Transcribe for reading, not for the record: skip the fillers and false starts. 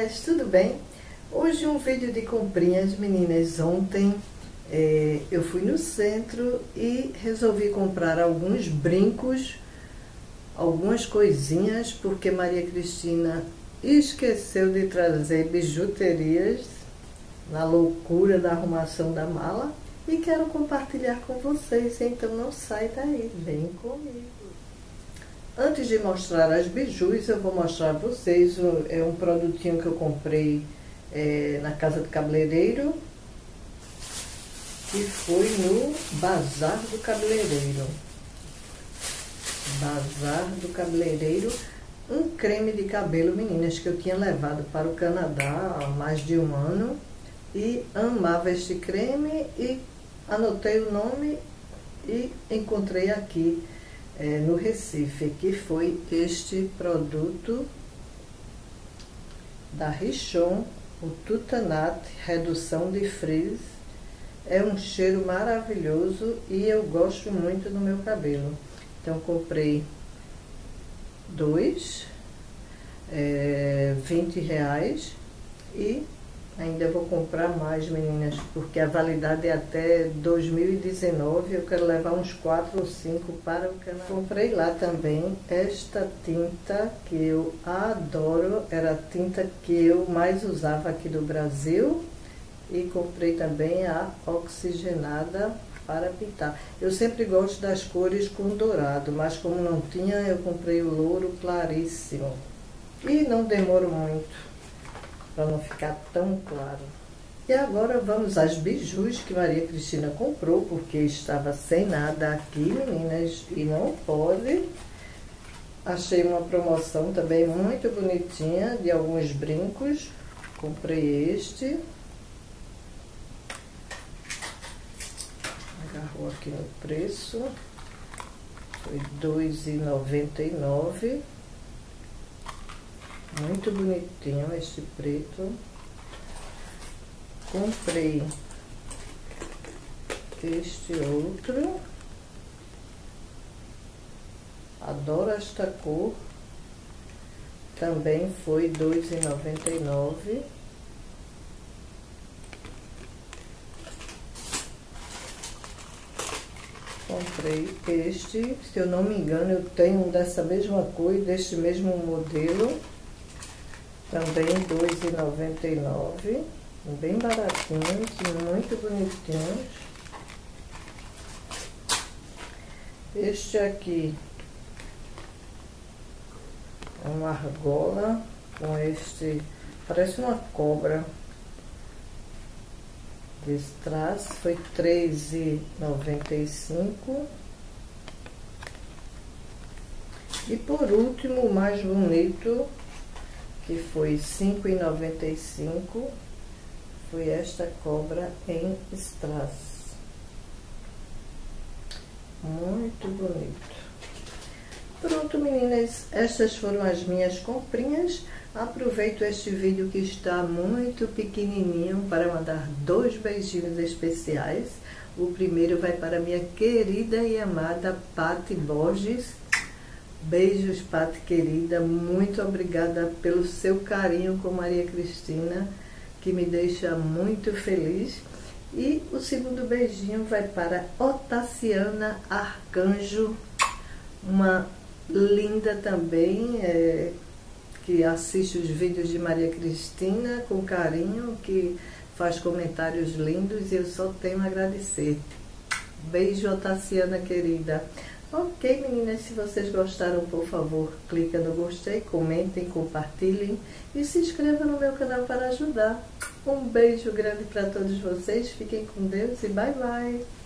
meninas, tudo bem? Hoje um vídeo de comprinhas, meninas. Ontem eu fui no centro e resolvi comprar alguns brincos, algumas coisinhas, porque Maria Cristina esqueceu de trazer bijuterias na loucura da arrumação da mala e quero compartilhar com vocês, então não sai daí, vem comigo. Antes de mostrar as bijus, eu vou mostrar a vocês um produtinho que eu comprei na Casa do Cabeleireiro, que foi no Bazar do Cabeleireiro. Bazar do Cabeleireiro, um creme de cabelo, meninas, que eu tinha levado para o Canadá há mais de um ano e amava este creme e anotei o nome e encontrei aqui no Recife, que foi este produto da Richon, o Tutanat Redução de Frizz. É um cheiro maravilhoso e eu gosto muito no meu cabelo. Então comprei dois, R$20, e ainda vou comprar mais, meninas, porque a validade é até 2019, eu quero levar uns 4 ou 5 para o Canadá. Comprei lá também esta tinta que eu adoro, era a tinta que eu mais usava aqui do Brasil, e comprei também a oxigenada para pintar. Eu sempre gosto das cores com dourado, mas como não tinha, eu comprei o louro claríssimo. E não demoro muito, para não ficar tão claro. E agora vamos às bijus que Maria Cristina comprou, porque estava sem nada aqui, meninas, e não pode. Achei uma promoção também muito bonitinha de alguns brincos. Comprei este. Agarrou aqui no preço. Foi R$2,99. Muito bonitinho este preto. Comprei este outro. Adoro esta cor. Também foi R$2,99. Comprei este. Se eu não me engano, eu tenho um dessa mesma cor e deste mesmo modelo. Também R$2,99, bem baratinhos e muito bonitinhos. Este aqui é uma argola com este, parece uma cobra de strass, foi R$3,95. E por último, o mais bonito, que foi R$5,95, foi esta cobra em strass. Muito bonito. Pronto, meninas, estas foram as minhas comprinhas. Aproveito este vídeo que está muito pequenininho para mandar 2 beijinhos especiais. O primeiro vai para minha querida e amada Pati Borges. Beijos, Pati querida, muito obrigada pelo seu carinho com Maria Cristina, que me deixa muito feliz. E o segundo beijinho vai para Otaciana Arcanjo, uma linda também, que assiste os vídeos de Maria Cristina com carinho, que faz comentários lindos, e eu só tenho a agradecer. Beijo, Otaciana querida. Ok, meninas, se vocês gostaram, por favor, clica no gostei, comentem, compartilhem e se inscrevam no meu canal para ajudar. Um beijo grande para todos vocês, fiquem com Deus e bye bye!